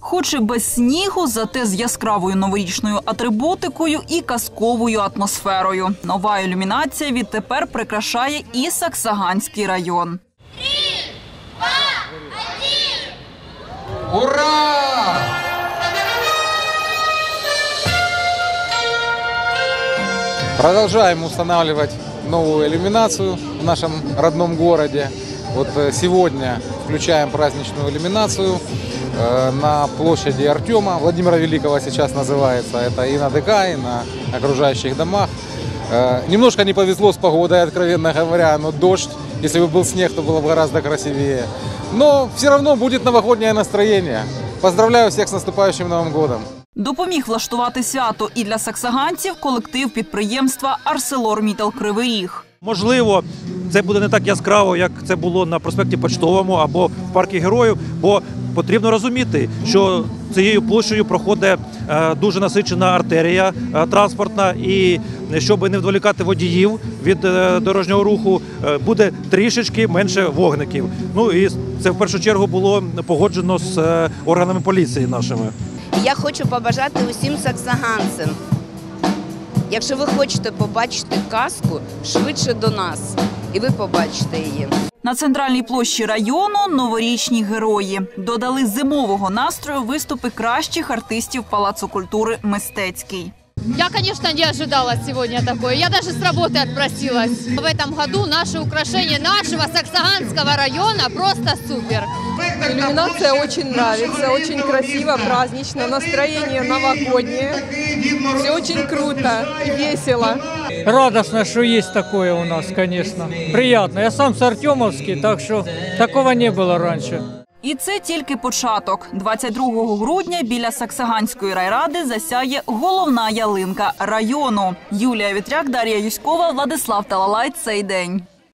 Хоч і без снігу, зате з яскравою новорічною атрибутикою і казковою атмосферою. Нова ілюмінація відтепер прикрашає і Саксаганський район. 3, 2, 1! Ура! Продолжаем устанавливать новую иллюминацию в нашем родном городе. Вот сегодня включаем праздничную иллюминацию на площади Артема, Владимира Великого сейчас называется. Это и на ДК, и на окружающих домах. Немножко не повезло с погодой, откровенно говоря, но дождь. Если бы был снег, то было бы гораздо красивее. Но все равно будет новогоднее настроение. Поздравляю всех с наступающим Новым годом! Допоміг влаштувати свято і для саксаганців колектив підприємства «Арселормітал Кривий Ріг». Можливо, це буде не так яскраво, як це було на проспекті Почтовому або в парку Героїв, бо потрібно розуміти, що цією площею проходить дуже насичена артерія транспортна, і щоб не відволікати водіїв від дорожнього руху, буде трішечки менше вогників. Ну і це в першу чергу було погоджено з органами поліції нашими. Я хочу побажати усім саксаганцям, якщо ви хочете побачити казку, швидше до нас, і ви побачите її. На центральній площі району новорічні герої. Додали зимового настрою виступи кращих артистів Палацу культури «Мистецький». Я, конечно, не ожидала сегодня такое. Я даже с работы отпросилась. В этом году наши украшения нашего Саксаганского района просто супер. Иллюминация очень нравится, очень красиво, празднично, настроение новогоднее. Все очень круто, весело. Радостно, что есть такое у нас, конечно. Приятно. Я сам с Артемовский, так что такого не было раньше. І це тільки початок. 22 грудня біля Саксаганської райради засяє головна ялинка району. Юлія Вітряк, Дар'я Юськова, Владислав Талалай. Цей день.